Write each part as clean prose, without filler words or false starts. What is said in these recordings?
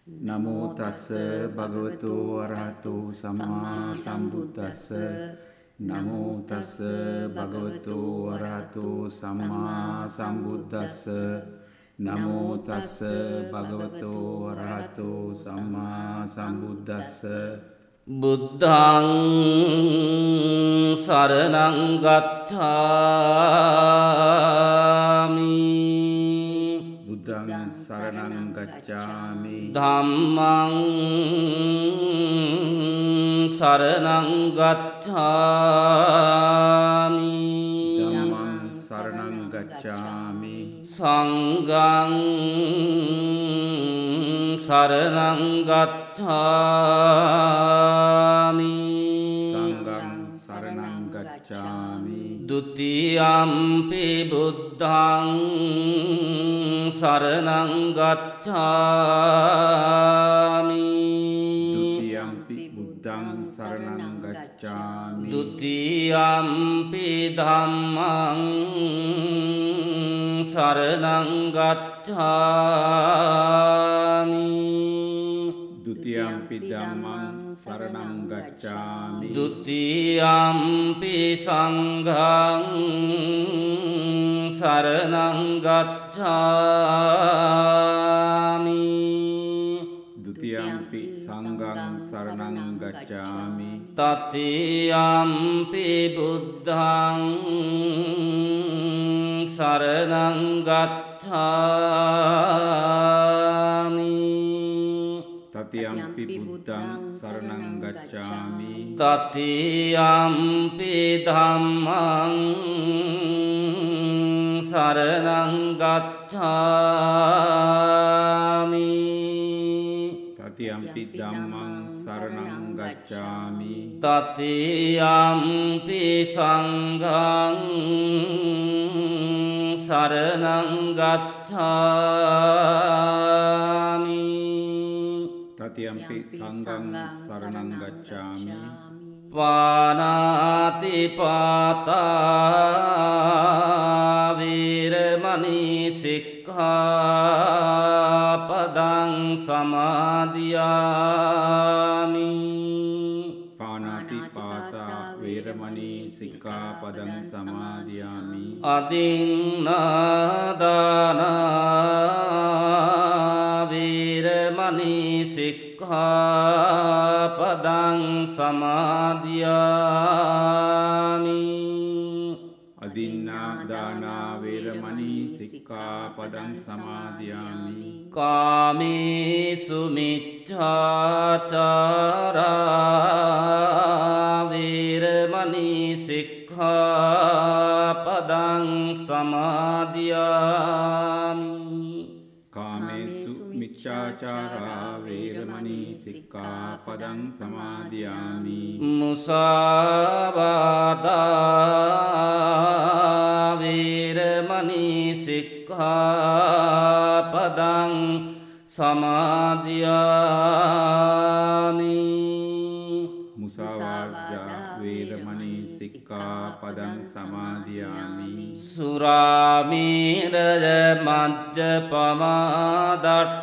නමෝ තස්ස භගවතු වරහතු සම්මා සම්බුද්දස්ස නමෝ තස්ස භගවතු වරහතු සම්මා සම්බුද්දස්ස නමෝ තස්ස භගවතු වරහතු සම්මා සම්බුද්දස්ස බුද්ධං සරණං ගච්ඡාමි බුද්ධං සරණං ගච්ඡාමි ධම්මං සරණං ගච්ඡාමි ධම්මං සරණං ගච්ඡාමි සංඝං සරණං ගච්ඡාමි සංඝං සරණං ගච්ඡාමි ဒ ුතියම්පි බුද්ධං සරණං ගච්ඡාමි ဒ ුතියම්පි බුද්ධං සරණං ගච්ඡාමි ဒ ුතියම්පි ධම්මං සරණං ගච්ඡාමි ဒ ුතියම්පි ධම්මං සරණං ගච්ඡාමි ဒ ුතියම්පි සංඝං සරණං ගච්ඡාමි ဒ ුතියම්පි සංඝං සරණං ගච්ඡාමි තතියම්පි බුද්ධං සරණං ගච්ඡාමි තතියම්පි බුද්ධං සරණං ගච්ඡාමි තතියම්පි ධම්මං සරණං ගච්ඡාමි තතියම්පි ධම්මං සරණං ගච්ඡාමි තතියම්පි සංඝං සරණං ගච්ඡාමි තතියම්පි සංඝං සරණං ගච්ඡාමි පානාති පාතා වීරමණී සික්ඛාපදං සමාදියාමි පානාති පාතා වේරමණී සික්ඛාපදං සමාදියාමි අදින්නාදානා වීරමණී සික්ඛාපදං සමාදියාමි අදින්නා දානා වේරමණී සික්ඛාපදං සමාදියාමි කාමේසු මිච්ඡාචාරා වේරමණී සික්ඛාපදං සමාදියාමි කාමේසු මිච්ඡාචාරා වේරමණී සික්ඛාපදං සමාදියාමි මුසාවාදා වේරමණී සික්ඛාපදං සමාදියාමි මුසාවාදා වේරමණී සික්ඛාපදං සමාදියාමි සුරාමේරය මජ්ජපමා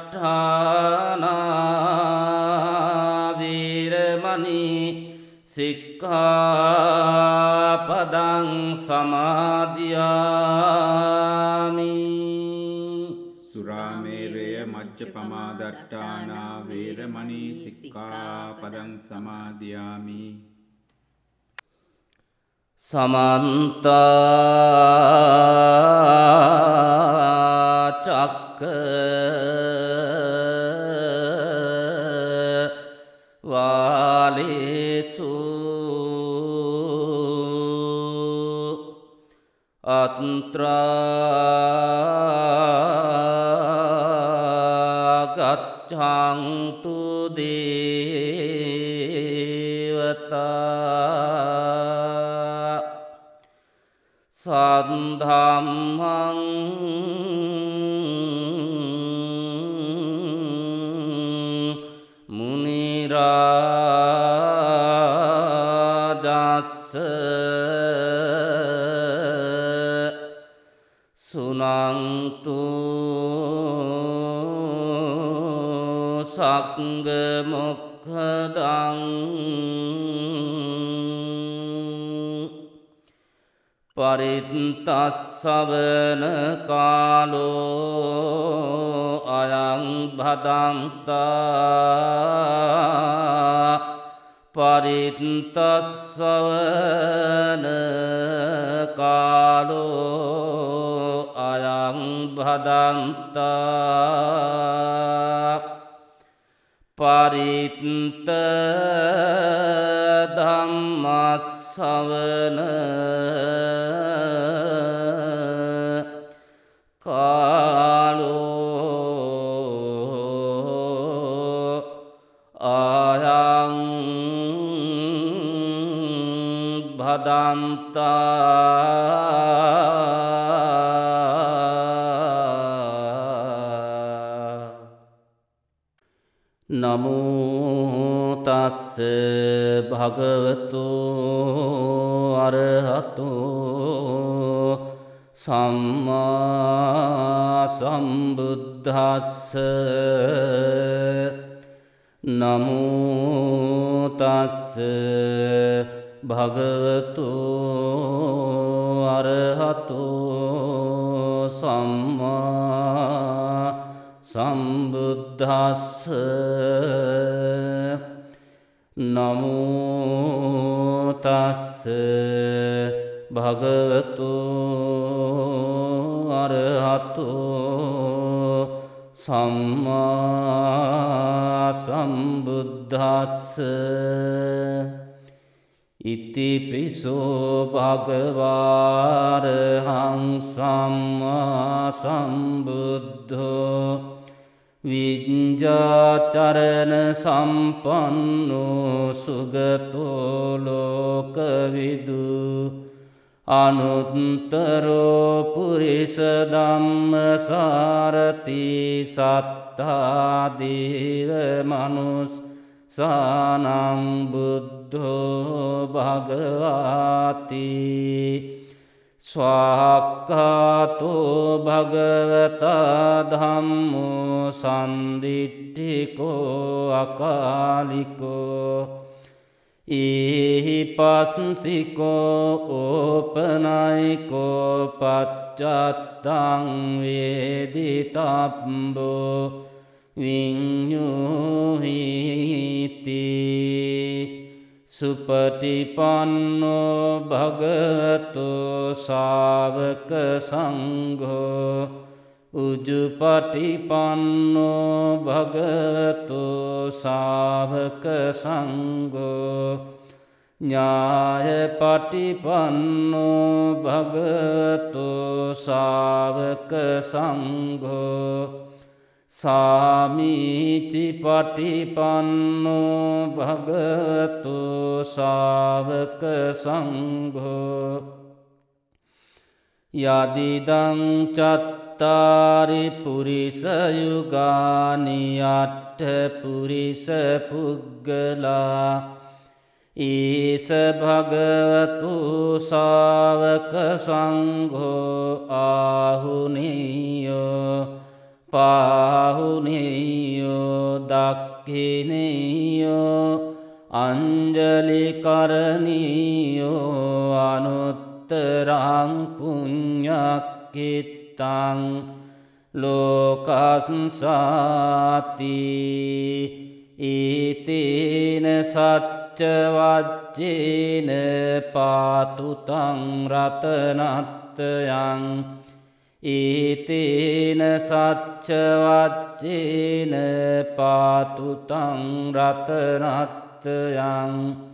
දට්ඨානා වේරමණී සික්ඛාපදං සමාදියාමි සුරාමේරය මජ්ජපමා දට්ඨානා වේරමණී සික්ඛාපදං සමාදියාමි සමන්ත චක්කවාලේසු අත්‍රා ගච්ඡන්තු දේවතා සද්ධම්මං මුනි රාජස්ස සුනන්තු සංඝ මොක්ඛදං පරිත්තස්සවන කාලෝ අයං භදන්තා පරිත්තස්සවන කාලෝ අයං භදන්තා පරිත්ත ධම්මස්සවන කාලෝ අයං භදන්තා නමෝ තස්ස භගවතු අරහතෝ සම්මා සම්බුද්දස්ස නමෝ තස්ස භගවතු අරහතෝ සම්මා සම්බුද්දස්ස නමෝ තස්ස භගවතු අරහතෝ සම්මා සම්බුද්දස්ස ඉතිපිසෝ භගවාරහං සම්මා සම්බුද්ධෝ විඤ්ඤාචරණ සම්පන්නෝ සුගතෝ ලෝකවිදු අනුත්තරෝ පුරිස ධම්මසාරති සත්තා දේව මනුස්සානං බුද්ධෝ භගවාති ස්වාක්ඛාතෝ භගවතා ධම්මෝ සම්දිට්ඨිකෝ අකාලිකෝ ඊහිපස්සිකෝ ඕපනයිකෝ පච්චත්තං වේදිතබ්බෝ විඤ්ඤුහිති සුපටිපන්නෝ භගවතෝ ශාවක සංඝෝ උජුපටිපන්නෝ භගවතෝ ශාවක සංඝෝ ඥායපටිපන්නෝ භගවතෝ ශාවක සංඝෝ සාමීචි පටිපන්නෝ භගවතෝ ශාවක සංඝෝ යදිදං චත්තාරි පුරිස යුගානි අට්ඨ පුරිස පුග්ගලා ඊස භගවතු ශාවක සංඝෝ ආහුනීයෝ පාහුනීයෝ දක්ඛිනීයෝ අංජලිකරණීයෝ අනුත්තරං පුඤ්ඤක්ඛිතං ලෝකස්සාති ඊතේන සච්ච වච්චේන පාතුතං රතනත්තයං ඊතේන සච්ච වච්චේන පාතුතං රතනත්තයං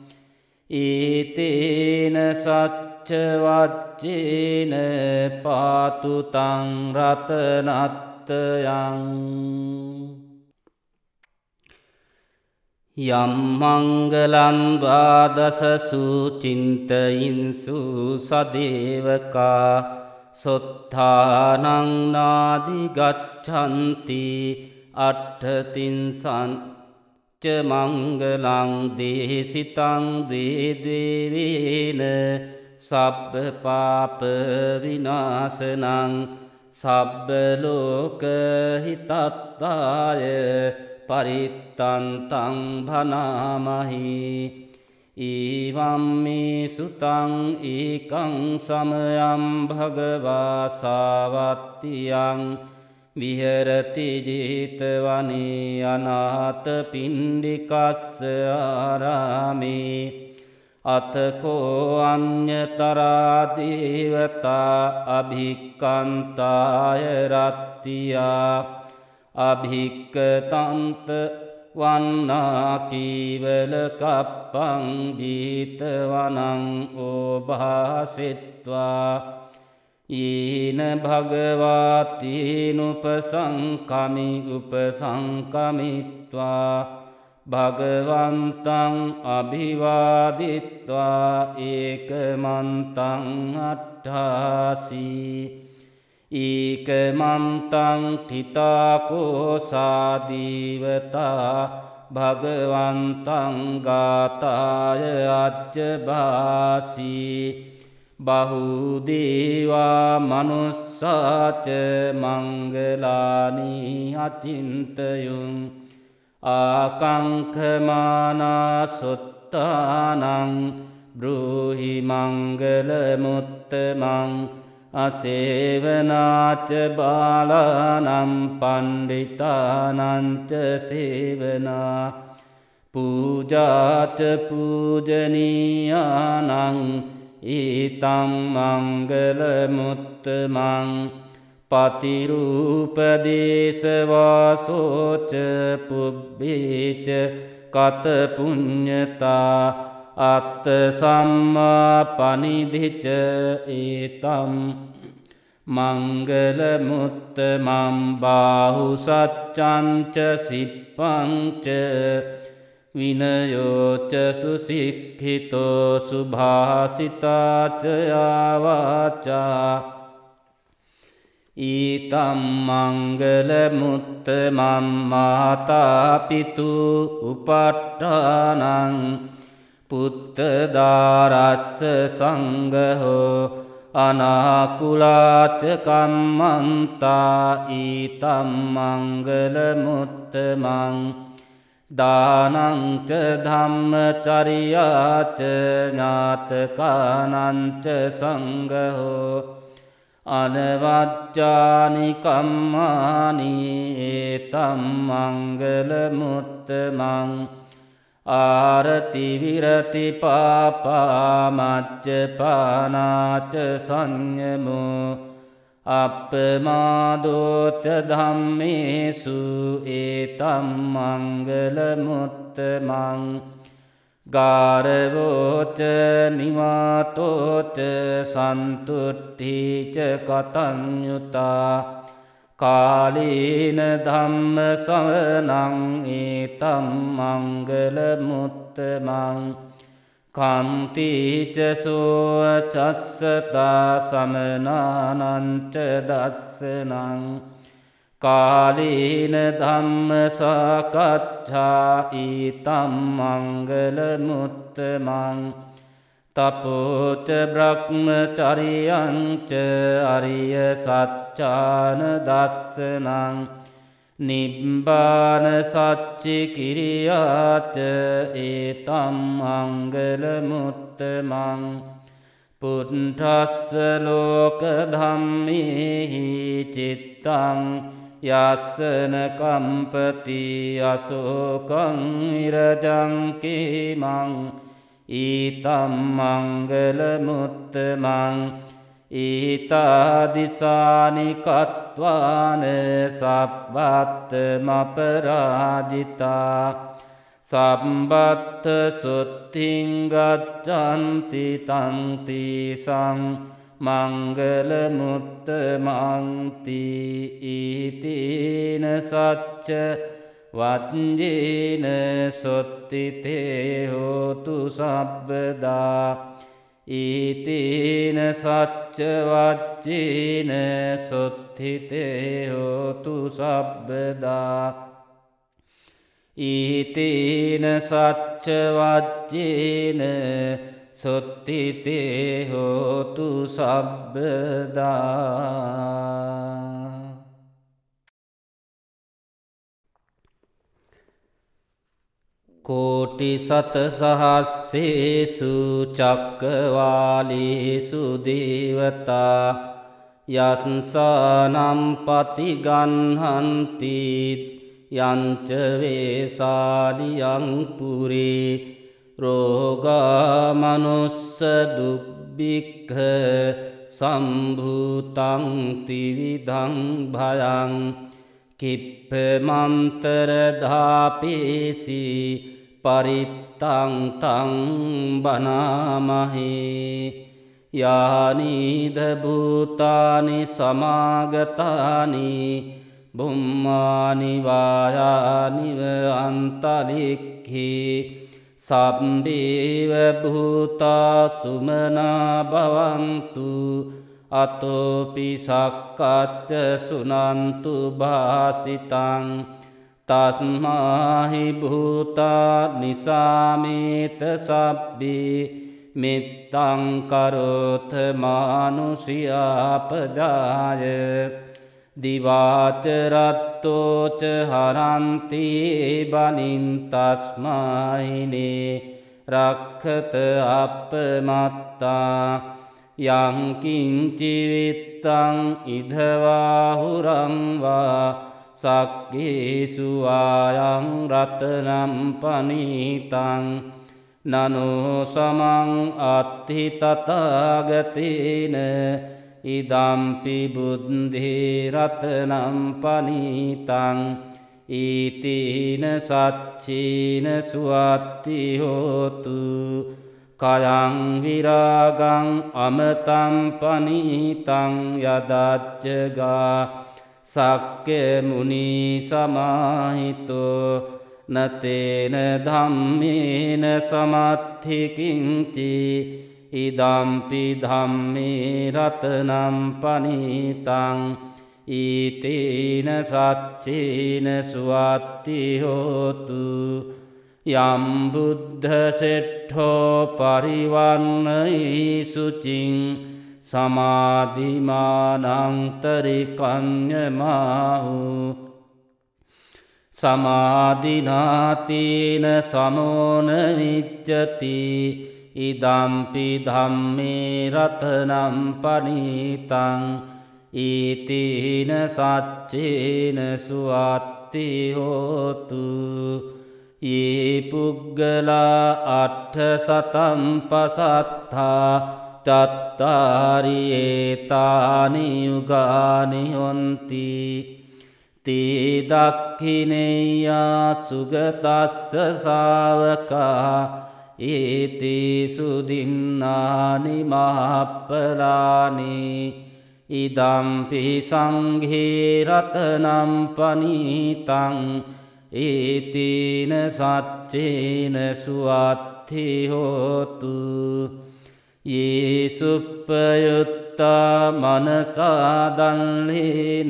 ඊතේන සච්ච වච්චේන පාතුතං රතනත්තයං යම් මංගලං ද්වාදසසු චින්තයින්සු සදේවකා සොත්ථානං නාදි ගච්ඡන්ති අට්ඨතින්සං ච මංගලං දේසිතං දේදේවේන සබ්බ පාප විනාශනං සබ්බ ලෝක හිතත්තාය පරිත්තන්තං භනාමහි ඊවම්මේ සුතං ඒකං සමයං භගවා සාවත්තියං විහෙරති ජේතවනේ අනාථ පිණ්ඩිකස්ස ආරාමේ අතකෝ අඤ්ඤතරා දේවතා අභික්ඛන්තාය රත්තියා අභික්ඛතන්ත වන්නා කීවල කප්පං ජීතවනං ඕභාසෙත්වා ඊන භගවාතිනුපසංකමි උපසංකමිත්වා භගවන්තං අභිවාදිත්වා ඒකමන්තං අට්ඨාසී ඒකමන්තං තිතාකෝසාදීවතා භගවන්තං ගාතාය අච්චභාසී බහුදේවා මනුස්සාච මංගලානි අචින්තයුං ආකංඛමානා සොත්තානං බ්‍රූහි මංගල මුත්තමං අසේවනාච බාලානම් පණ්ඩිතානංච සේවනා පූජාච පූජනීයානං ඊතං මංගල මුත්තමං පතිරූපදේශවාසෝච පුබ්බේච කත පුඤ්ඤතා අත්ත සම්මා පනිදිච ඒතම් මංගල මුත්තමං බාහු සච්ඡංච සිප්පංච විනයෝච සුසික්ඛිතෝ සුභාසිතාච ආවාචා ඊතම් මංගල මුත්තමං මාතා පිතු උපට්ඨානං පුත්තදාරස්ස සංඝෝ අනාකුලාච කම්මන්තා ඊතම් මංගල මුත්තමං දානං ච ධම්මචර්යාච ඥාතකානං ච සංඝෝ අනවජ්ජානි කම්මානි ඒතම් මංගල මුත්තමං ආරති විරති පාපා මච්චපානාච සංයමෝ අප්පමාදෝච ධම්මේසු ඒතම් මංගල මුත්තමං ගාරවෝච නිවාතෝච සන්තුට්ඨීච කතඤ්ඤුතා කාලේන ධම්ම සවනං ඒතම් මංගල මුත්තමං කාන්තිච සෝචස්සතා සමනානංච දස්සනං කාලේන ධම්ම සාකච්ඡා ඊතම් මංගල මුත්තමං තපෝච බ්‍රහ්මචර්යංච අරිය සච්ඡාන දස්සනං නිබ්බාන සච්චි කිරියාච ඒතම් මංගල මුත්තමං පුට්ඨස්ස ලෝක ධම්මේහි චිත්තං යස්සන කම්පති අසෝකං විරජං කේමං ඊතම් මංගල මුත්තමං ඊතාදිසානි කତ୍වාන සබ්බත්තමපරාජිතා සම්බත්ත සුත්තිං ගච්ඡanti තං තීසං මංගල මුත්තමං තීතේන සච්ච වත්ජේන සොත්තිතේ හෝතු සබ්බදා ඊතේන සච්ච වච්චේන සොත්තිතේ හෝතු සබ්බදා ඊතේන සච්ච වච්චේන සොත්තිතේ හෝතු සබ්බදා. කෝටි සත සහස්සේසු චක්කවාලේසු දේවතා යස්සානම් පතිගන්හන්ති යංච වේසාලියං පුරේ රෝගා මනුස්ස දුබ්බික්ඛ සම්භූතං ත්‍රිවිධං භයං කිප්පමන්තර ධාපේසි පරිත්තං තං බනාමහේ යානිද භූතානි සමාගතානි බුම්මානි වායානිව අන්තරික්ඛි සම්බේව භූතා සුමනා භවන්තු අතෝපි සක්කච්ච සුනන්තු භාසිතං තස්මාහි භූතා නිසාමේත සබ්බේ මිත්තං කරොත මානුෂියාපදාය දිවාච රත්තෝච හරන්ති බනින් තස්මාහිනේ රක්ඛත අප්පමත්තා යං කිංචිවිත්තං ඉදවාහුරං වා සක්කේසු ආයං රතනම් පනීතං නනෝ සමං අත්ථි තථාගතේන ඉදම්පි බුද්ධේ රතනම් පනීතං ඊතේන සච්චේන සුවත්ති හෝතු කයං විරාගං අමතං පනීතං යදච්චගා සක්්‍ය මුනි සමාහිතෝ නතේන ධම්මේන සමත්ථි කිංචි ඉදම්පි ධම්මේ රතනම් පනීතං ඊතේන සච්චේන සුවත්ති හෝතු යම් බුද්ධ සෙට්ඨෝ පරිවන්නයි සුචින් සමාධිමානං තරිකඤ්ඤමාහු සමාධිනාතේන සමෝන විච්ඡති ඉදම්පි ධම්මේ රතනම් පනීතං ඊතේන සච්චේන සුවත්ති හෝතු ये පුග්ගලා අට්ඨ සතම් පසත්තා චත්තාරි ඒතානි යුගානි හොන්ති තේ දක්ඛිනේයා සුගතස්ස ශාවකා ඒතේසු දින්නානි මහප්පලානි ඉදම්පි සංඝේ රතනම් පනීතං ඒතේන සච්චේන සුවත්ථි හෝතු යේ සුප්පයුත්තා මනසා දල්ලේන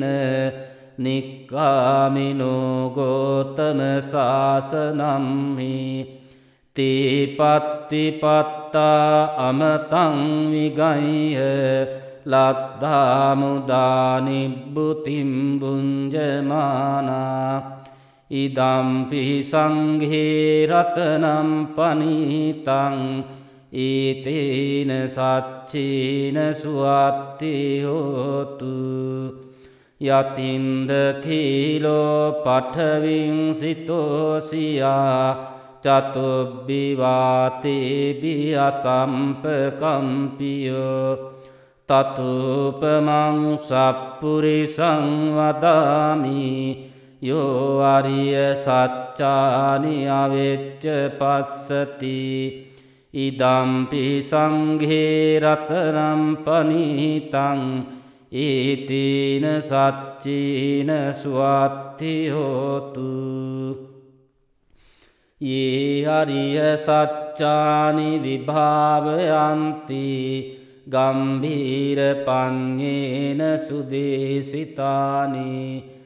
නික්ඛාමිනෝ ගෝතම සාසනම්හි තේ පත්තිපත්තා අමතං විගය්‍ය ලද්ධා මුදා නිබ්බුතිම් බුඤ්ජමානා ඉදම්පි සංඝේ රතනම් පනීතං ඊතේන සච්චේන සුවත්ති හෝතු යතින්ද කීලෝ පඨවින් සිතෝසියා චතුබ්බි වාතේබි අසම්පකම්පියෝ තතුපමං සප්පුරිසං වදාමි යෝ අරිය සච්චානි අවෙච්ච පස්සති ඉදම්පි සංඝේ රතනම් පනීතං ඒතේන සච්චේන සුවත්ති හෝතු යේ අරිය සච්චානි විභාවයන්ති ගම්භීර පඤ්ඤේන සුදේසිතානි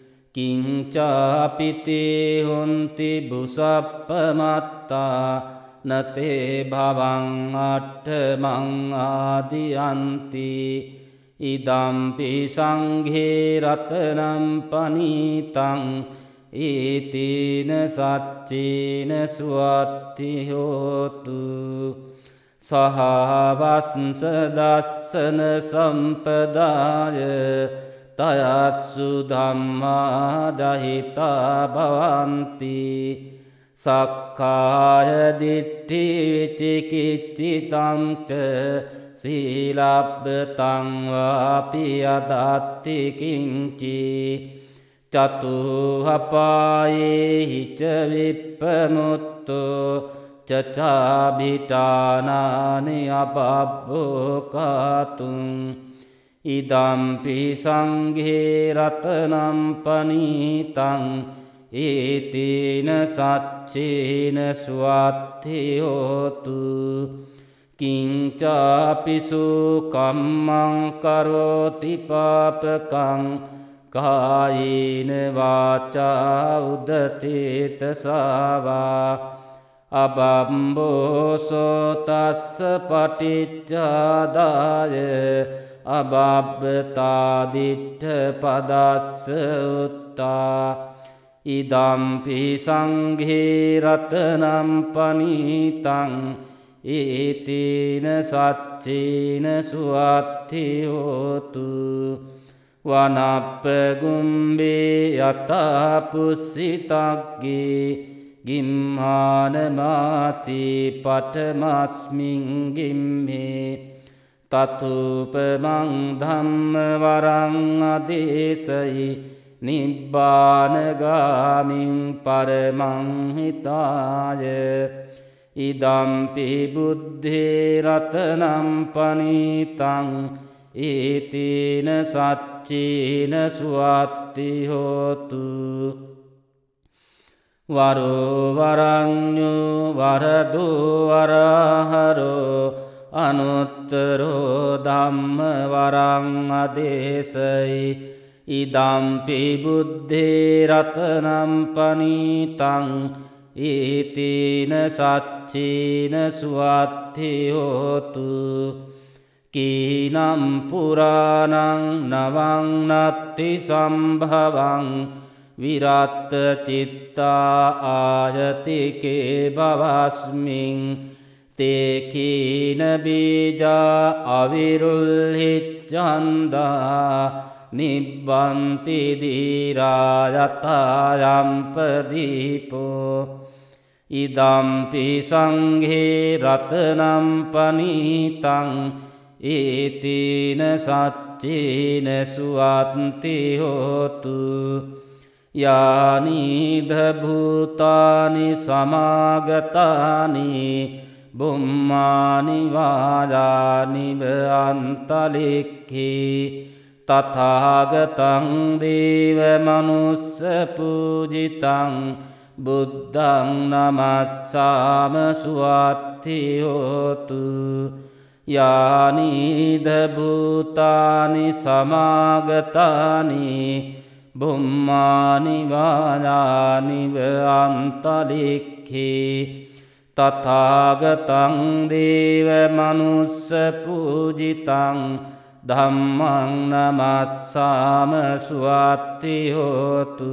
කිංචාපිතේ හොන්ති බුසප්පමත්තා නතේ භවං අට්ඨමං ආදියන්ති ඉදම්පි සංඝේ රතනම් පනීතං ඊතීන සච්චීන සුවත්ති හෝතු සහවස්ස දස්සන සම්පදාය තයස්සු ධම්මා දහිතා භවಂತಿ සක්කාය දිට්ඨි විචිකිච්ඡිතං ච සීලබ්බතං වාපි අදත්ති කිංචි චතුහපායේහි ච විප්පමුත්තෝ චචාභිඨානානි අපබ්බෝකාතුං ඉදම්පි සංඝේ රතනම් පනීතං ඒතේන සච්චේන සුවත්ති හෝතු කිංචාපිසු කම්මං කරෝති පාපකං කායේන වාචා උදචේතසාවා අබම්බෝසෝ තස්ස පටිච්චාදාය අබබ්බතාදිට්ඨ පදස්ස උත්තා ඉදම්පි සංඝේ රතනම් පනීතං ඒතේන සච්චේන සුවත්ති හෝතු වනප්පගුම්බේ යතා පුස්සිතග්ගේ ගිම්හානමාසී පඨමස්මින් ගිම්මේ තතුපමං ධම්ම වරං අදේශයි නිබ්බානගාමින් පරමං හිතාය ඉදම්පි බුද්ධේ රතනම් පනීතං ඒතේන සච්චේන සුවත්ති හෝතු වරෝ වරඤ්ඤෝ වරදෝ වරහරෝ අනුත්තරෝ ධම්ම වරං අදේශයි ඉදම්පි බුද්ධේ රතනම් පනීතං ඒතේන සච්චේන සුවත්ති හෝතු කීනම් පුරාණං නවං නත්ති සම්භවං විරත් චිත්තා ආයතිකේ භවස්මින් තේකීන බීජා අවිරුල්හිච්ඡන්දා නිබ්බන්ති දීරායතායම්පදීපෝ ඉදම්පි සංඝේ රතනම් පනීතං ඒතේන සච්චේන සුවත්ති හෝතු යානිධ භූතානි සමාගතානි බුම්මානි වාජානි අන්තලික්ඛී තථාගතං දේව මනුස්ස පූජිතං බුද්ධං නමස්සාම සුවත්ති හෝතු යානිධ භූතානි සමාගතානි බුම්මානි වාජානි අන්තලික්ඛී තථාගතං දේව මනුස්ස පූජිතං ධම්මං නමස්සාම සුවත්ති හෝතු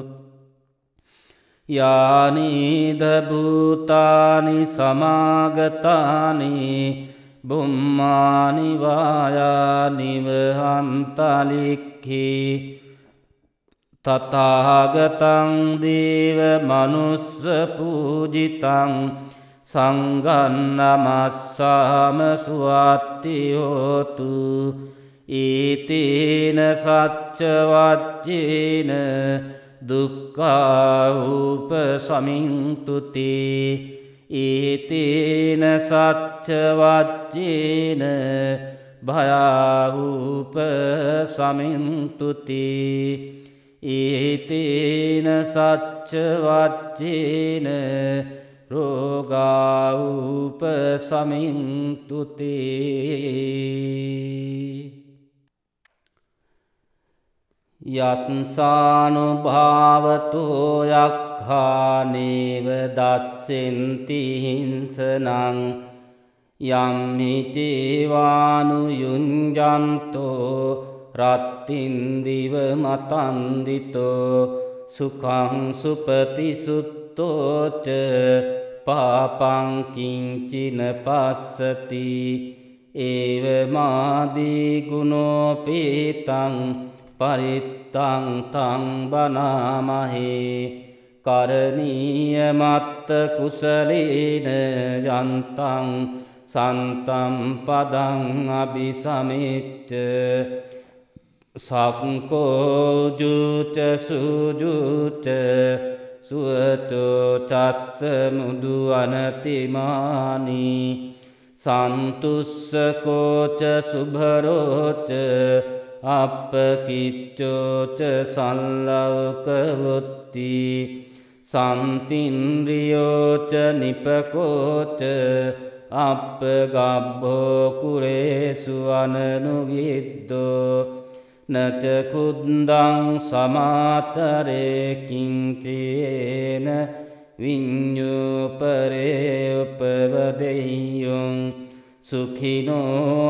යානිධ භූතානි සමාගතානි බුම්මානි වායානි අන්තලික්ඛී තථාගතං දේව මනුස්ස පූජිතං සංඝං නමස්සාම සුවත්ති හෝතු ඊතේන සච්ච වච්චේන දුක්ඛා උපසමින්තුති ඊතේන සච්ච වච්චේන භයා උපසමින්තුති ඊතේන සච්ච වච්චේන රෝගා උපසමින්තුති යත්සානුභාවතෝ යක්ඛානේව දස්සෙන්ති හිංසනං යම්හි චේවානුයුඤ්ජන්තෝ රත්තින් දිව මතන්දිතෝ සුඛං සුපතිසුත්තෝච පාපං කිංචින පස්සති ඒවමාදී ගුණෝපේතං පරිත්තං තං බනාමහේ කරණීය මත්ත කුසලේන යන්තං සන්තම් පදං අபிසමෙච්ච සක්කෝජුච සුජුච සුවතෝ චස්ස මුදු අනතිමානී සන්තුස්සකෝච සුභරෝච අප්පකිච්චෝච සල්ලවකවොත්ති සන්තින්ද්‍රියෝච නිපකෝච අප්පගබ්බෝ කුරේසු අනනුගිද්දෝ නච කුද්දං සමාතරේ කිංචේන විඤ්ඤුපරේ උපවදෙය්‍යං සුඛිනෝ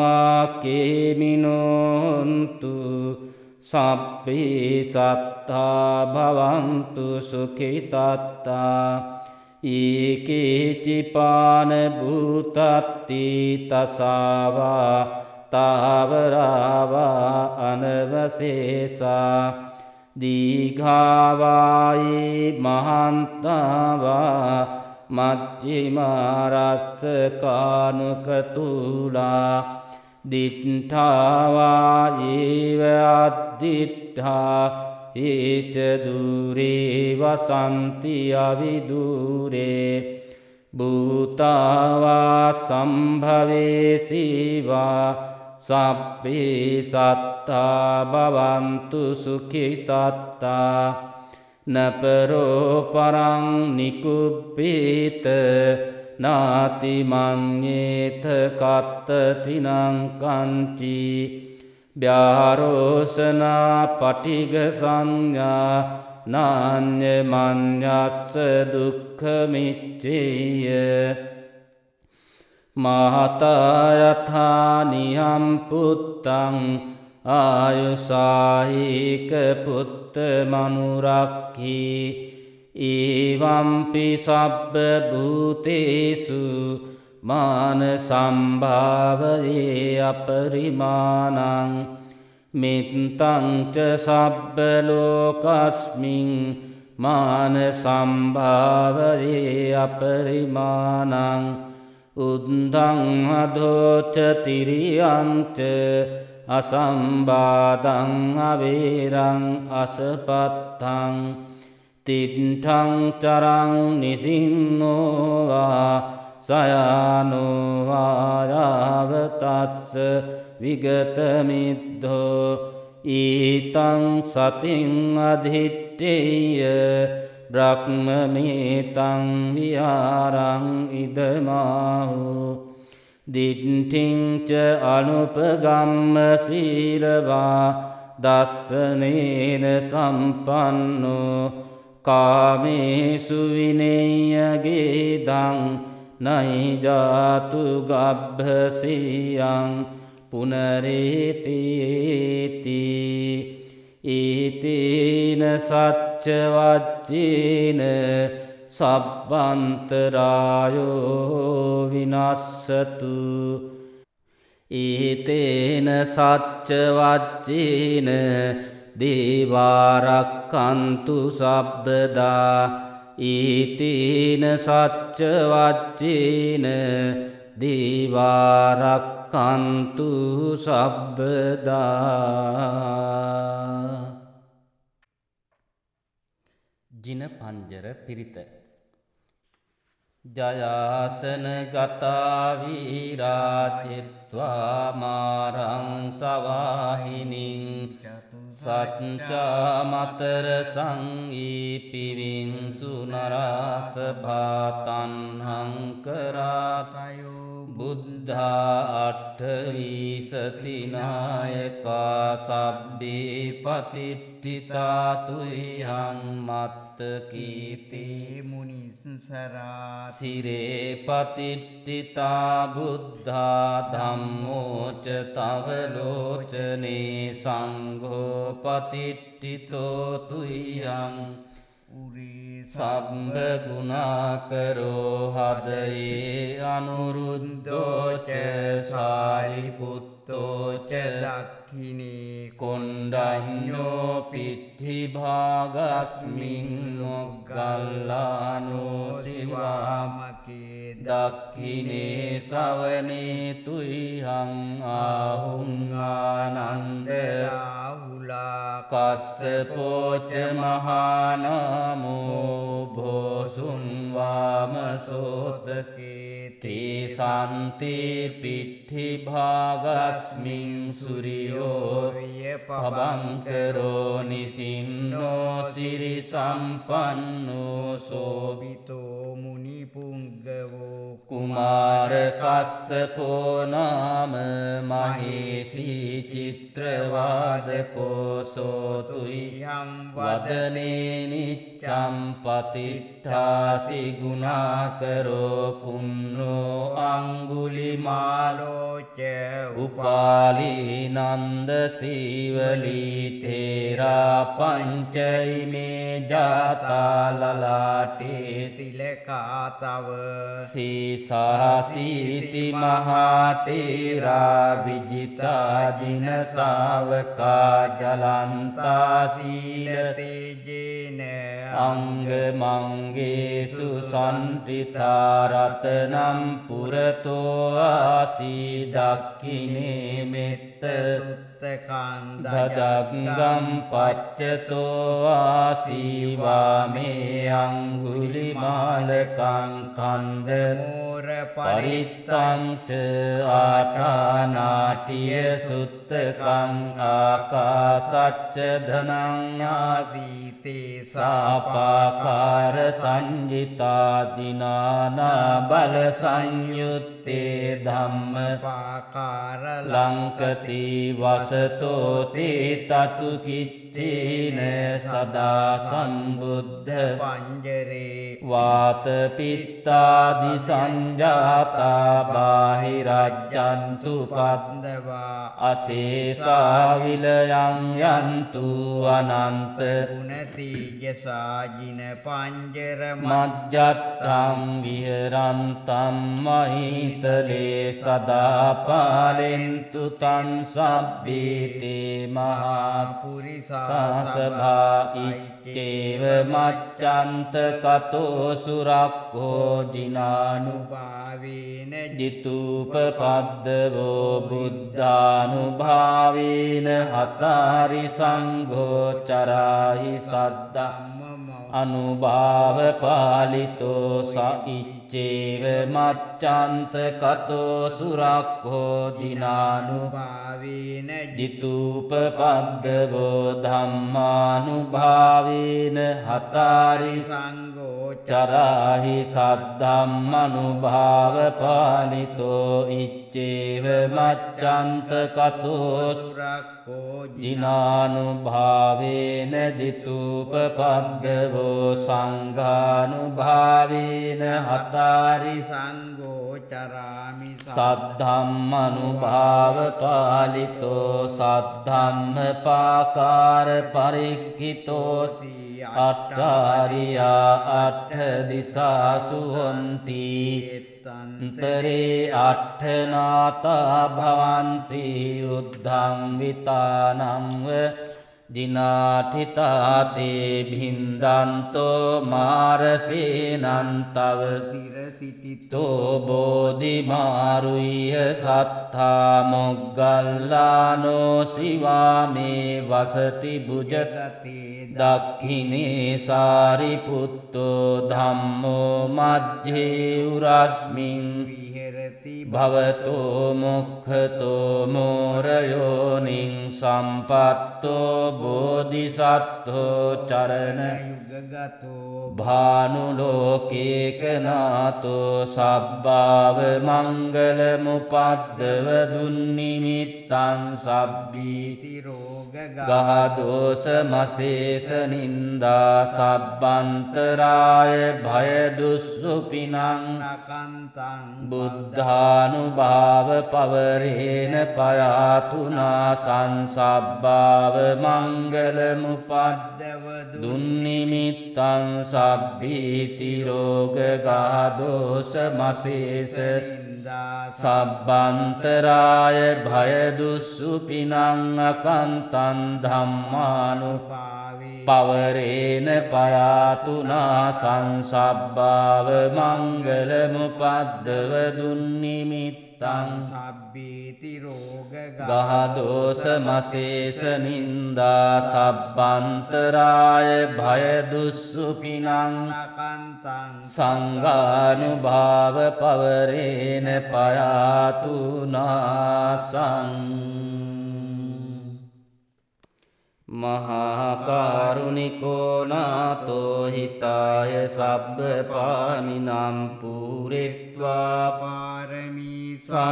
ආකේමිනෝන්තු සබ්බේ සත්තා භවන්තු සුඛිතත්තා ඒකේචිපාන භූතත්ති තසාවා තාවරාවා අනවශේෂා දීඝාවායේ මහන්තාවා මජ්ජිමාරස්ස කානුකතුලා දිට්ඨාවා ඒව අද්දිට්ඨා ඒච දුරේ වසන්ති අවිදුරේ භූතාවා සම්භවේසීවා සබ්බේ සත්තා භවන්තු සුඛිතත්තා නපරෝ පරං නිකුප්පේත නාති මඤ්ඤේත කත්තතිනං කංචි ව්‍යාරෝසනා පටිග සංඥා නාඤ්ඤ මඤ්ඤස්ස දුක්ඛ මිච්ඡේය මහතා යථා නියම් පුත්තං ආයුසාහික පුත්ත මනුරක්ඛී ඊවම්පි සබ්බ භූතේසු මාන සම්භාවයේ අපරිමාණං මිත්තං ච සබ්බ ලෝකස්මින් මාන සම්භාවයේ අපරිමාණං උද්ධං අධෝච තිරියංච අසම්බාධං අවේරං අසපත්තං තිට්ඨං චරං නිසින්නෝවා සයානෝවා යාවතස්ස විගතමිද්ධෝ ඊතං සතින් අධිට්ඨේය බ්‍රහ්මමේතං විහාරං ඉදමාහු දිට්ඨිං ච අනුපගම්ම සීලවා දස්සනේන සම්පන්නෝ කාමේසු විනේයගේ දං නහි ජාතු ගබ්බසියං පුනරේතේති ඊතේන සච්ච වච්චේන සබ්බන්තරායෝ විනස්සතු ඊතේන සච්ච වච්චේන දේවාරක්ඛන්තු සබ්බදා ඊතේන සච්ච වච්චේන දේවාරක්ඛන්තු සබ්බදා ජින පංජර පිරිත ජයාසන ගතා වීරාචිත්වා මාරං සවාහිනින් සච්චා මතර සංගීපිවින්සු නරාස භාතන්හං කරාතයෝ බුද්ධා අට්ඨවී සතිනායකා සබ්බේ පතිට්ඨිතා තුයං මත්ත කීති මුනිස්සරා සිරේ පතිට්ඨිතා බුද්ධා ධම්මෝ ච තව ලෝචනේ සංඝෝ පතිට්ඨිතෝ තුයං සබ්බ ගුණාකරෝ හදයේ අනුරුද්ධෝච සාරිපුත්තෝච දක්ඛිනේ කොණ්ඩඤ්ඤෝ පිට්ඨි භාගස්මින් මොග්ගල්ලානෝ සිවාමකේ දක්ඛිනේ සවනේ තුයිහං ආහුං ආනන්ද රාහුලා කස්සපෝච මහානාමෝ භෝසුන් වාමසෝතකේ තේ සන්ති පිට්ඨි භාගස්මින් සුරියෝ විය පබංකරෝ නිසින්නෝ සිරි සම්පන්නෝ සෝබිතෝ මුනි පුංගවෝ කුමාර කස්සපෝ නාම මහේසී චිත්‍රවාදකෝ සෝතුයම් වදනේ නිච්ඡම් පතිට්ඨාසි ගුණාකරෝ පුන්නෝ අංගුලිමාලෝච උපාලී නන්ද සීවලී තේරා පංචයිමේ ජාතා ලලාටේ තිලකාතව සීසාසීති මහා තේරා විජිතා ජින ශාවකා ජලන්තා සීලතේජේන අංග මංගේසු සම්ප්‍රිතා රතනම් පුරතෝ ආසී දක්ඛිනේ මෙත්ත සුත්තකං දජග්ගම් පච්චතෝ ආසීවාමේ අංගුලිමාලකං කන්ද මෝර පරිත්තං ච ආඨානාටිය සුත්තකං ආකාසච්ච ධනං ආසීතේ සාපාකාර සංජිතා දිනානා බල සංයුත්තේ ධම්ම පාකාර ලංකති වසතෝ තේ තතු කිච්චේන සදා සම්බුද්ධ පංජරේ වාත පිත්තාදි සංජාතා බාහිරජ්ජන්තු පද්දවා අසේසා විලයන් යන්තු අනන්ත ගුණතීජසා ජින පංජර මජ්ජත්තං විහරන්තම් මහිතලේ සදා පාලෙන්තු තං සබ්බීතේ මහා පුරිසාසභා ඉච්චේව මච්ඡන්ත කතෝ සුරක්ඛෝ ජිනානුභාවේන ජිතූපපද්දවෝ බුද්ධානුභාවේන හතාරි සංඝෝ චරාහි සද්ධම්ම අනුභාව පාලිතෝ සයිච්චේව මච්ඡන්ත කතෝ සුරක්ඛෝ දිනානුභාවේන ජිතූපපද්දවෝ ධම්මානුභාවේන හතාරි සංඝෝ චරාහි සද්ධම්මනුභාව පාලිතෝ ඉච්චේව මච්ඡන්ත කතෝ සුරක්ඛෝ දිනානුභාවේන ජිතූපපද්දවෝ සංඝානුභාවේන හතාරි සංඝෝ චරාමි සද්ධම්මනුභාව පාලිතෝ සද්ධම්ම පාකාර පරික්ඛිතෝ අට්ඨාරියා අට්ඨ දිසාසු හොන්ති තන්තරේ අට්ඨනාතා භවಂತಿ උද්ධං විතානං දිනාඨිතාතේ භින්දන්තෝ මාරසේනන්තව සිරසිටිතෝ බෝධිමාරුය්‍ය සත්තා මොග්ගල්ලානෝ සිවාමේ වසති බුජගතේ දක්ඛිනේ සාරිපුත්තෝ ධම්මෝ මජ්ජේ උරස්මින් විහෙරති භවතෝ මුක්ඛතෝ මෝරයෝනින් සම්පත්තෝ බෝධිසත්වෝ චරණ යුගගතෝ භානුලෝකේකනාතෝ සබ්බාව මංගල මුපද්දව දුන්නිමිත්තං සබ්බීති රෝග ගාදෝස මසේ සේස නින්දා සබ්බන්තරාය භය දුස්සුපිනං නකන්තං බුද්ධානුභාව පවරේන පයාතුනා සංසබ්බාව මංගල මුපද්දව දුන්නිමිත්තං සබ්බීති රෝග ගාදෝස මසේස සබ්බන්තරාය භය දුස්සුපිනං අකන්තං ධම්මානුභාවේ පවරේන පයාතුනා සංසබ්බාව මංගල මුපද්දව දුන්නිමිත්තං සබ්බීති රෝග ගහදෝස මසේස නින්දා සබ්බන්තරාය භය දුස්සුපිනං නකන්තං සංඝානුභාව පවරේන පයාතුනාසං මහා කරුණිකෝ නාතෝ හිතාය සබ්බපානිනම් පුරිත්වා පාරමී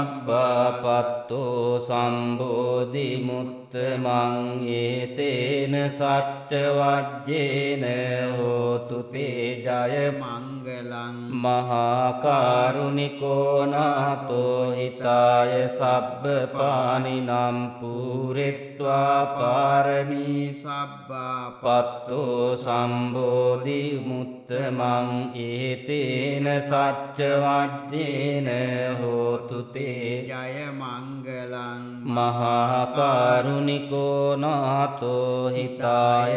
සබ්බපත්තෝ සම්බෝධි මුත්තමං ඒතේන සච්ච වජ්ජේන හෝතු තේ ජය මංගලං මහා කරුණිකෝ නාතෝ හිතාය සබ්බපානිනම් පුරිත්වා පාරමී සබ්බා පත්තෝ සම්බෝධි මුත්තමං ඒතේන සච්ච වජ්ජේන හෝතු තේ ජය මංගලං මහා කරුණිකෝ නාතෝ හිතාය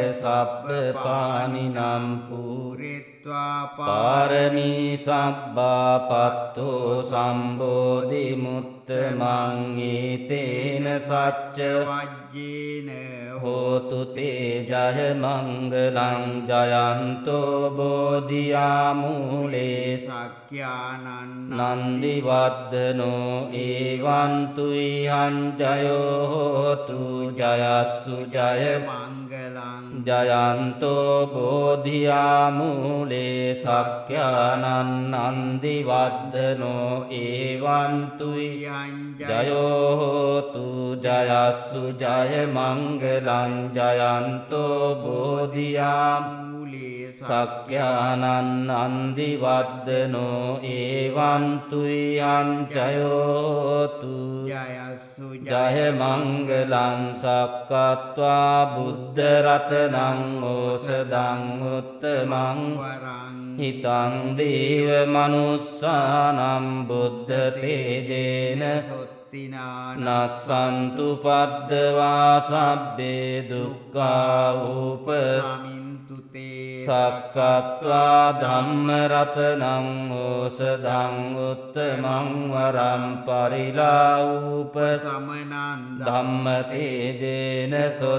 සබ්බපානිනම් පුරිත්වා පාරමී සබ්බා පත්තෝ සම්බෝධි මුත්තමං ඒතේන සච්ච වජ්ජේන හෝතු තේ ජය මංගලං ජයන්තෝ බෝධියාමූලේ සක්ඛ්‍යානං නන්දි වද්දනෝ ඒවන්තුයං ජයෝ හෝතු ජයස්සු ජය මංගලං ජයන්තෝ බෝධියාමූලේ සක්ඛ්‍යානං නන්දි වද්දනෝ ඒවන්තුයං ජයෝ හෝතු ජයස්සු ජය මංගලං ජයන්තෝ බෝධියාමූලේ සක්ඛ්‍යානං නන්දි වද්දනෝ ඒවන්තුයං ජයෝ හෝතු ජයස්සු ජය මංගලං සක්කත්වා බුද්ධ රතනං ඕසදං උත්තමං වරං හිතං දේව මනුස්සානම් බුද්ධ තේජේන සොත්තිනා නස්සන්තු පද්දවා සබ්බේ දුක්ඛා උප සමින්තු තේ සක්කත්වා ධම්ම රතනං ඕසදං උත්තමං වරම් පරිලාූප සමනං ධම්ම තේජේන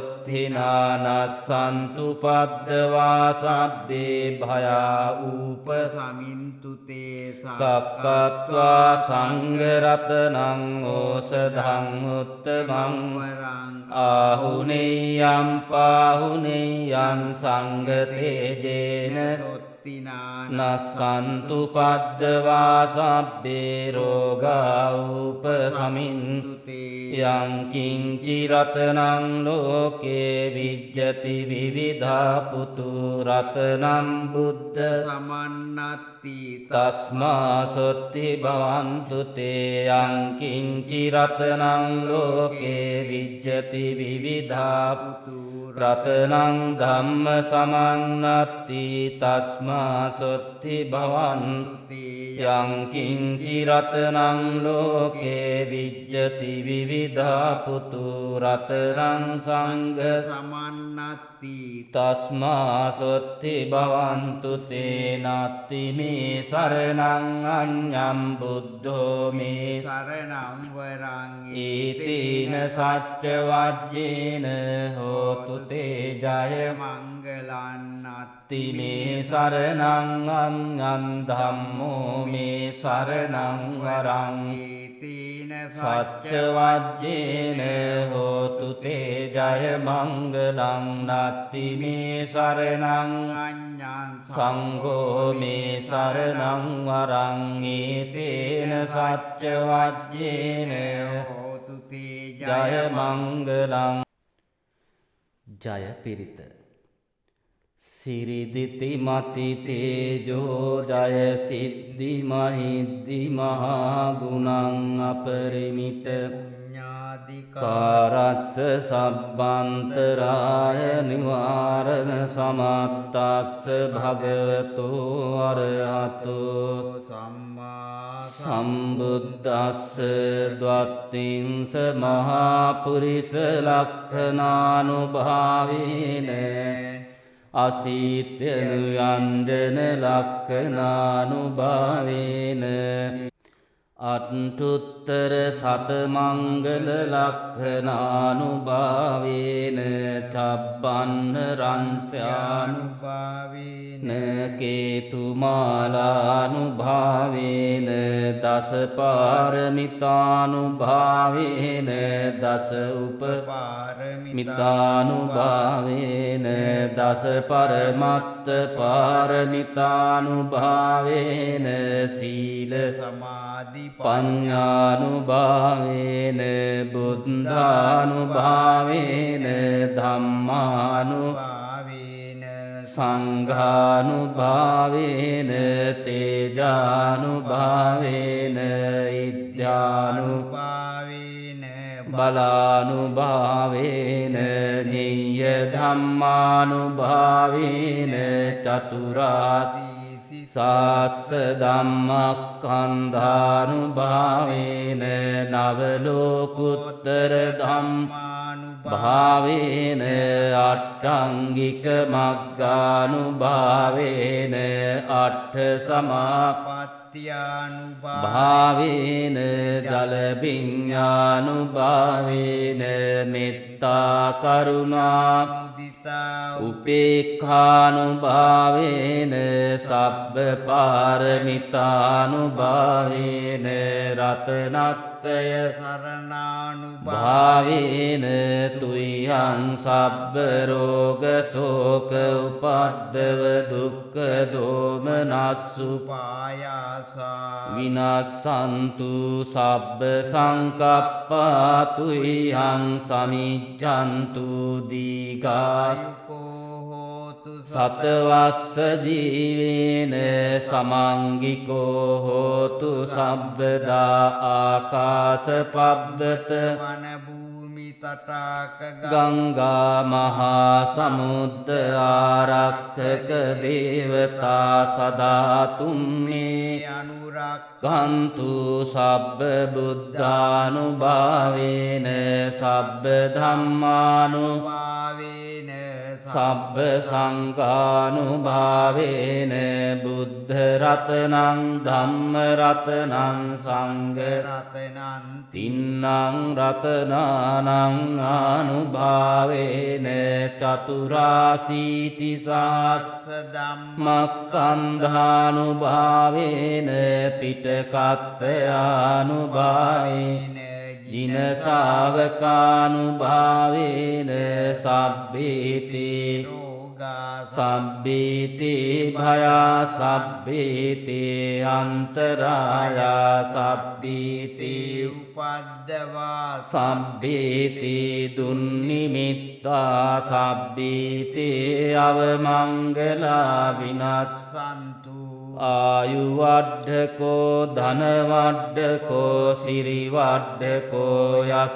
සොත්තිනානස්සන්තු පද්දවා සබ්බේ භයා ූප සමින්තු තේ සක්කත්වා සංඝ රතනං ඕසදං උත්තමං වරං ආහුනේයං පාහුනේයං සංඝ තේජේන සොත්තිනා නස්සන්තු පද්දවා සබ්බේ රෝගා උපසමින්තු යං කිංචි රතනං ලෝකේ විජ්ජති විවිධා පුතු රතනං බුද්ධ සමන්නත්ති තස්මා සොත්ති භවන්තු තේ යං කිංචි රතනං ලෝකේ විජ්ජති විවිධා පුතු රතනං ධම්ම සමන්නත්ති තස්මා සොත්ති භවන්තු තේ යං කිංචි රතනං ලෝකේ විජ්ජති විවිධා පුතු රතනං සංඝ සමන්නත්ති තස්මා සොත්ති භවන්තු තේ නත්ති මේ සරණං අඤ්ඤං බුද්ධෝ මේ සරණං වරං ඊතේන සච්ච වජ්ජේන හෝතු තේ ජය මංගලං නත්ති මේ සරණං අඤ්ඤං ධම්මෝ මේ සරණං වරං ඊතේන සච්ච වජ්ජේන හෝතු තේ ජය මංගලං නත්ති මේ සරණං අඤ්ඤං සංඝෝ මේ සරණං වරං ඊතේන සච්ච වජ්ජේන හෝතු තේ ජය මංගලං ජය පිරිත සිරිදිති මති තේජෝ ජය සිද්ධි මහිද්දි මහා ගුණං අපරිමිත කාරස්ස සබ්බන්තරාය නිවාරණ සමත්තස්ස භගවතෝ අරහතෝ සම්මා සම්බුද්දස්ස ද්වත්තිංස මහා පුරිස ලක්ඛනානුභාවේන අසීත්‍ය යන්ජන ලක්ඛනානුභාවේන අට්ඨුත්තර සතමංගල ලක්ඛනානුභාවේන චබ්බන්න රංස්‍යානුභාවේන කේතුමාලානුභාවේන දස පාරමිතානුභාවේන දස උපපාරමිතානුභාවේන දස පරමත්ත පාරමිතානුභාවේන සීල සමාධි පඤ්ඤානුභාවේන බුද්ධානුභාවේන ධම්මානුභාවේන සංඝානුභාවේන තේජානුභාවේන ඉත්‍යානුභාවේන බලානුභාවේන නිය්‍ය ධම්මානුභාවේන චතුරාසි සාස්ස ධම්මක්ඛන්ධානුභාවේන නවලෝකුත්තර ධම්මානුභාවේන අට්ඨංගික මග්ගානුභාවේන අට්ඨ සමාපත්ත්‍යානුභාවේන ජල විඤ්ඤානුභාවේන මෙත්තා කරුණා මුදිතා උපේක්ඛානුභාවේන සබ්බ පාරමිතානුභාවේන රතනත්‍රය සරණානුභාවේන තුයං සබ්බ රෝග ශෝක උපද්දව දුක්ඛ දෝමනස්සු පායාසා විනස්සන්තු සබ්බ සංකප්පා තුයං සමිච්ඡන්තු දීඝායුකෝ සතවස්ස ජීවේන සමංගිකෝ හෝතු සබ්බදා ආකාශ පබ්බත වන භූමි තටාක ගංගා මහා සමුද්ද ආරක්ඛක දේවතා සදාතුම්මේ අනුරක්ඛන්තු සබ්බ බුද්ධානුභාවේන සබ්බ ධම්මානුභාවේන සබ්බ සංඝානුභාවේන බුද්ධ රතනං ධම්ම රතනං සංඝ රතනං තින්නං රතනානං ආනුභාවේන චතුරාසීති සහස්ස ධම්මක්ඛන්ධානුභාවේන පිටකත්තයානුභාවේන ජින ශාවකානුභාවේන සබ්බේති රෝගා සබ්බේති භයා සබ්බේති අන්තරායා සබ්බේති උපද්දවා සබ්බේති දුන්නිමිත්තා සබ්බේති අවමංගලා විනස්සන්තු ආයුවඩ්ඩකෝ ධනවඩ්ඩකෝ සිරිවඩ්ඩකෝ යස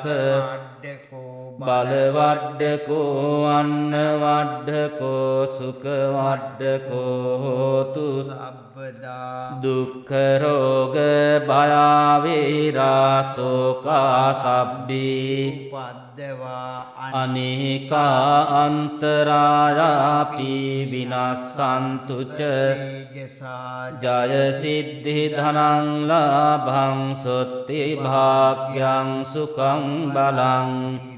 බලවඩ්ඩකෝ අන්නවඩ්ඩකෝ සුඛවඩ්ඩකෝ හෝතු සබ්බදා දුක්ඛ රෝග භයාවේරා සෝකා සබ්බී උපද්දවා අනේකා අන්තරායාපි විනස්සන්තු ච ජය සිද්ධි ධනං ලාභං සොත්ති භාග්‍යං සුඛං බලං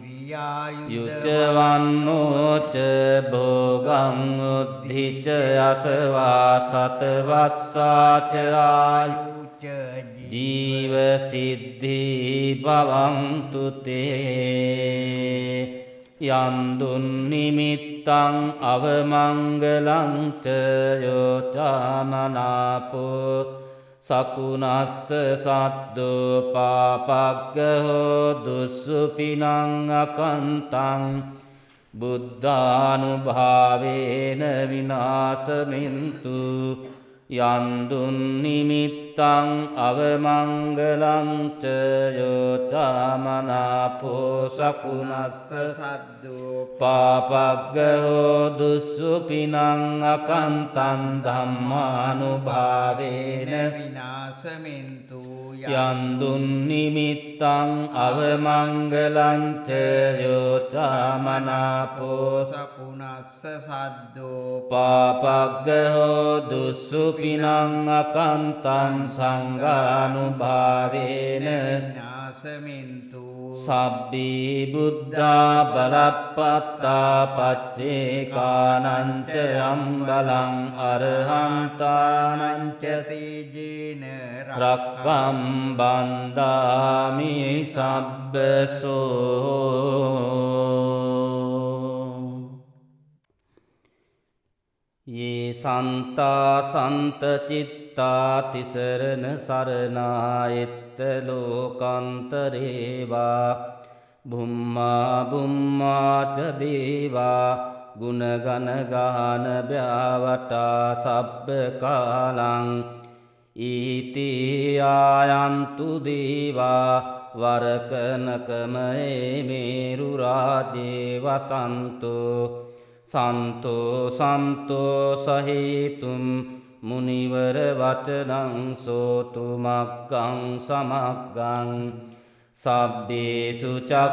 යුච්චවන්නෝච භෝගං උද්ධිච අසවා සතවස්සාච ආයුච ජීව සිද්ධි භවන්තු තේ යන්දුන් නිමිත්තං අවමංගලං ච යෝචාමනාපෝ සකුණස්ස සද්දෝ පාපග්ගහෝ දුස්සුපිනං අකන්තං බුද්ධානුභාවේන විනාශමින්තු යන්දුන් නිමිත්තං අවමංගලං ච යෝචාමනාපෝ සකුණස්ස සද්දෝ පාපග්ගහෝ දුස්සුපිනං අකන්තං ධම්මානුභාවේන විනාශමින්තු යන්දුන් නිමිත්තං අවමංගලං ච යෝචාමනාපෝ සකුණස්ස සද්දෝ පාපග්ගහෝ දුස්සුපිනං අකන්තං සංඝානුභාවේන විනාශමින්තු සබ්බී බුද්ධා බලප්පත්තා පච්චේකානං ච අම්බලං අරහන්තානං ච තේජේන රක්ඛම් බන්දාමි සබ්බසෝ යේ සන්තා සන්ත චිත්තා තිසරණ සරණායෙත්ත ලෝකාන්තරේවා බුම්මා බුම්මා ච දේවා ගුණගන ගාන භ්‍යාවටා සබ්බ කාලං ඊති ආයන්තු දේවා වරකනකමේ මේරු රාජේ වසන්තෝ සන්තෝ සන්තෝ සහිතුම් මුනිවර වචනං සෝතු මග්ගං සමග්ගං සබ්බේසු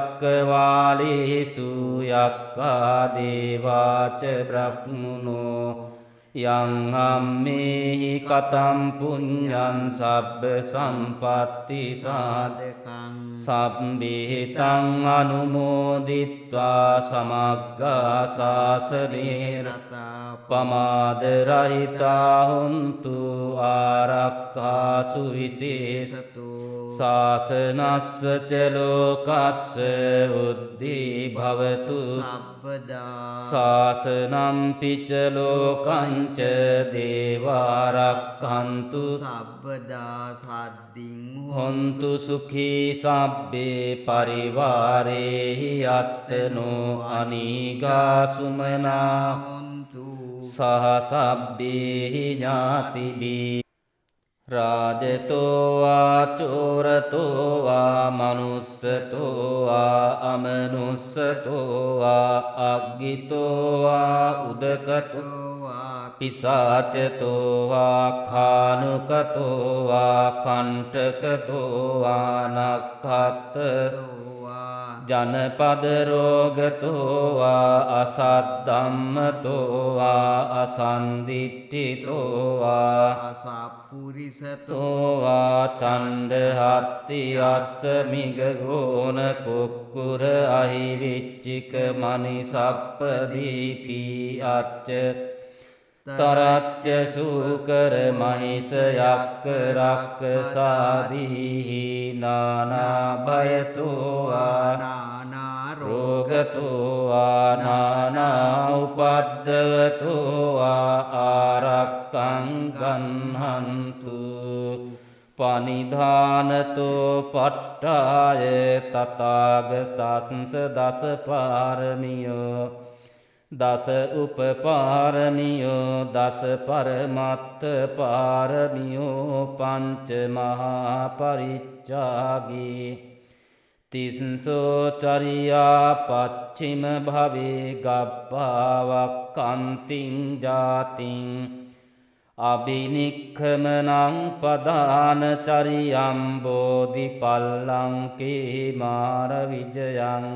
චක්කවාලේසු යක්ඛා දේවාච බ්‍රහ්මනෝ යං අම්මේහි කතම් පුඤ්ඤං සබ්බ සම්පත්ති සාධකං සම්බිහිතං අනුමෝදිත්වා සමග්ගා ශාසනේ රතා පමාද රහිතා හොන්තු ආරක්ඛාසු විශේෂතු ශාසනස්ස ච ලෝකස්ස උද්ධි භවතු සබ්බදා ශාසනම් පිච ලෝකං ච දේවාරක්ඛන්තු සබ්බදා සද්දින් හොන්තු සුඛී සබ්බේ පරිවාරේහි අත්තනෝ අනීගා සුමනා හොන්තු සහ සබ්බේහි ඥාතිබී රාජතෝ වා චෝරතෝ වා මනුස්සතෝ වා අමනුස්සතෝ වා අග්ගිතෝ වා උදකතෝ වා පිසාචතෝ වා කානුකතෝ වා කණ්ඨකතෝ වා නක්ඛත්තෝ ජනපද රෝගතෝ වා අසද්ධම්මතෝ වා අසන්දිට්ඨිතෝ වා අසප්පුරිසතෝ වා චණ්ඩහත්ති අස්ස මිගගෝන කුක්කුර අහිවිච්චික මනිසප්ප දීපී අච්ච තරච්ච සූකර මහිස යක්ක රක්ක සාදීහි නානා භයතෝ වා නානා රෝගතෝ වා නානා උපද්දවතෝ වා ආරක්ඛං ගන්හන්තු පනිධානතෝ පට්ඨාය තථාගතස්ස දස පාරමියෝ දස උපපාරමියෝ දස පරමත්ත පාරමියෝ පංච මහා පරිච්ඡාගී තිස්සෝ චරියා පච්චිම භවේ ගබ්බාවක්ඛන්තිං ජාතිං අබිනික්ඛමනං පදාන චරියම් බෝධිපල්ලංකේ මාර විජයං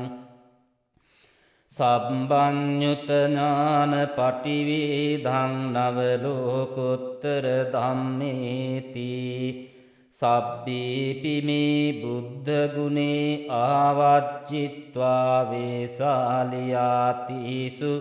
සබ්බඤ්ඤුත ඥාන පටිවේධං නව ලෝකුත්තර ධම්මේති සබ්බීපි මේ බුද්ධ ගුණේ ආවජ්ජිත්වා වේසාලියාතිසු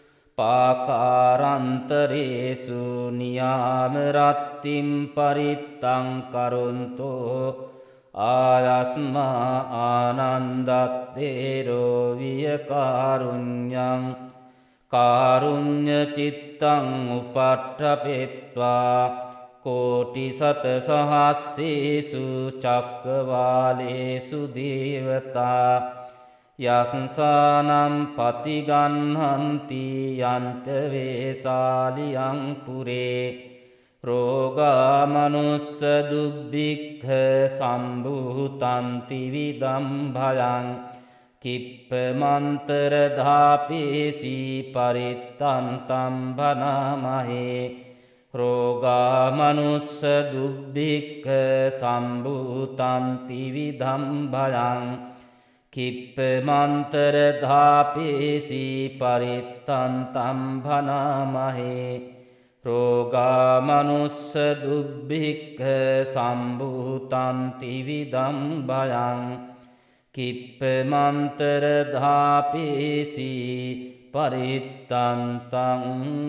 පාකාරන්තරේසු නියාම රත්තිම් පරිත්තං කරොන්තෝ ආයස්මා ආනන්දත්තේරෝ වියකාරුඤ්ඤං කාරුඤ්ඤ චිත්තං උපට්ඨපෙත්වා කෝටි සත සහස්සේසු චක්කවාලේසු දේවතා යස්සානම් පතිගන්හන්ති යංච වේසාලියං පුරේ රෝගා මනුස්ස දුබ්බික්ඛ සම්භූතන්ති විදම් භයං කිප්පමන්තර ධාපේසි පරිත්තන්තම් භනමහේ රෝගා මනුස්ස දුබ්බික්ඛ සම්භූතන්ති විදම් භයං කිප්පමන්තර ධාපේසි පරිත්තන්තම් භනමහේ රෝගා මනුස්ස දුබ්බික්ඛ සම්භූතන්ති විදම් භයං කිප්පමන්තර ධාපේසි පරිත්තන්තං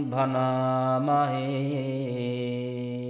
භනමහේ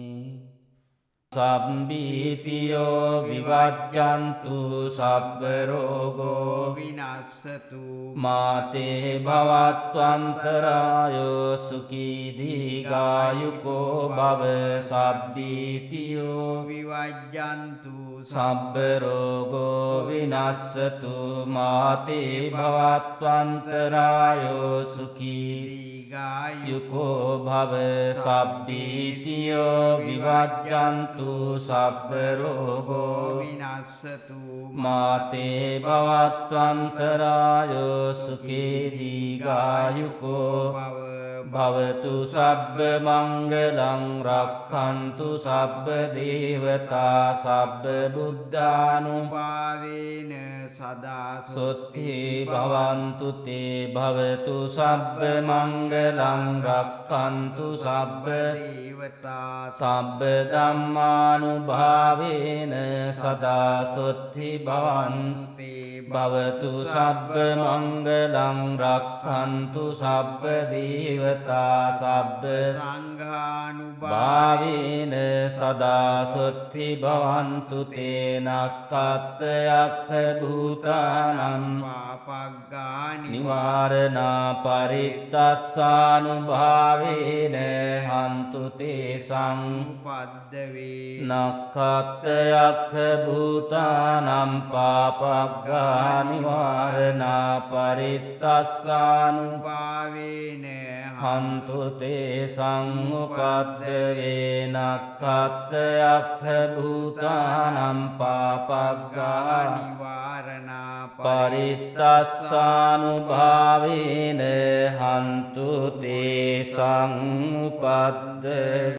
සම්බීතියෝ විවජ්ජන්තු සබ්බ රෝගෝ විනස්සතු මාතේ භවත්වන්තරායෝ සුඛී දීඝායුකෝ භව සබ්බීතියෝ විවජ්ජන්තු සබ්බ රෝගෝ විනස්සතු මාතේ භවත්වන්තරායෝ සුඛී යුකෝ භව සබ්බීතියෝ විවජ්ජන්තු සබ්බ රෝගෝ විනස්සතු මාතේ භවත්වන්තරායෝ සුඛී දීඝායුකෝ භවතු සබ්බ මංගලං රක්ඛන්තු සබ්බ දේවතා සබ්බ බුද්ධානුභාවේන සදා සොත්ති භවන්තු තේ භවතු සබ්බ මංගලං රක්ඛන්තු සබ්බ දේවතා සබ්බ ධම්මානුභාවේන සදා සොත්ති භවන්තු තේ භවතු සබ්බ මංගලං රක්ඛන්තු සබ්බ දේවතා සබ්බ සංඝානුභාවේන සදා සොත්ති භවන්තු තේ නක්ඛත් යත්ථ භූතානං පාපග්ගානි නිවාරණා පරිත්තස්සානුභාවේන හන්තු තේ සංඋපද්දවේ නක්ඛත් යත්ථ භූතානං පාපග්ගානි නිවාරණා පරිත්තස්සානුභාවේන හන්තු තේ සංඋපද්දවේ නක්ඛත් යත්ථ භූතානං පාපග්ගා නිවාරණා පරිත්තස්සානුභාවේන හන්තු තේ සංඋපද්දවේ